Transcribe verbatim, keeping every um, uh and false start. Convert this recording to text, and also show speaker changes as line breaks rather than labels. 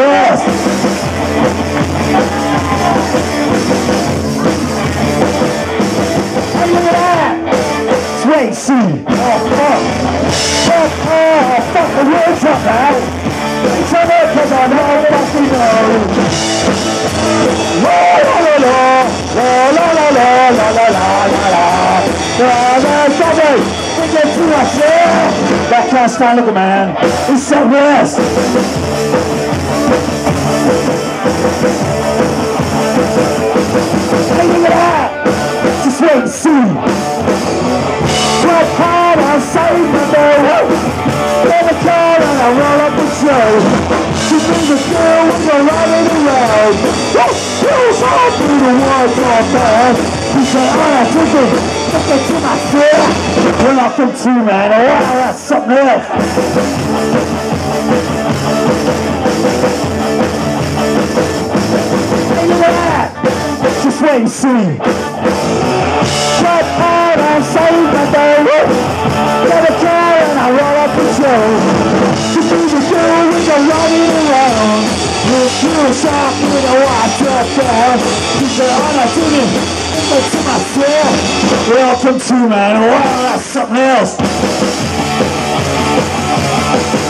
else. Hey, look at that. It's wait and see. Oh, fuck. Fuck, oh, fuck the words up now. It's on there because I know fucking know. La la la la, la la la la, la la la la la. La la la la. Get too much, yeah. That can't stand, look at man. It's so worse. Hey, look at that. Just wait and see. Work hard, I'll save my day. Never call and I roll up the show. She brings a girl when you're riding around. Who's all through the world all bad. He said, oh, that's it. Look at you, my friend. We're not from two, man. Oh, wow, that's something else. Hey, look at that. Just wait and see. Work hard and save my day. Get a car and I roll up the show. To be the girl when you're running around. You're too sharp with a watch up there. He said, oh, that's it. To myself, welcome to man, wow, that's something else.